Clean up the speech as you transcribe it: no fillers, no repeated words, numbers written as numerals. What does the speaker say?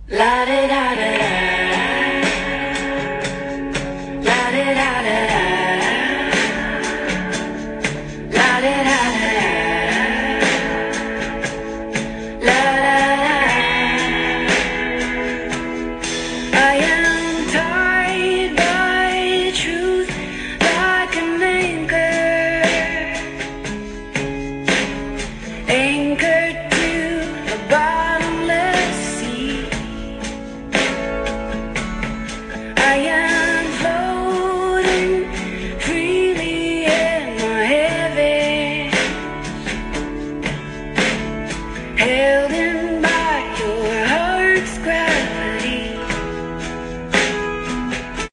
La da da da da. La da da da da. La da da da da. La da da. I am tied by truth like an anchor. Anchor.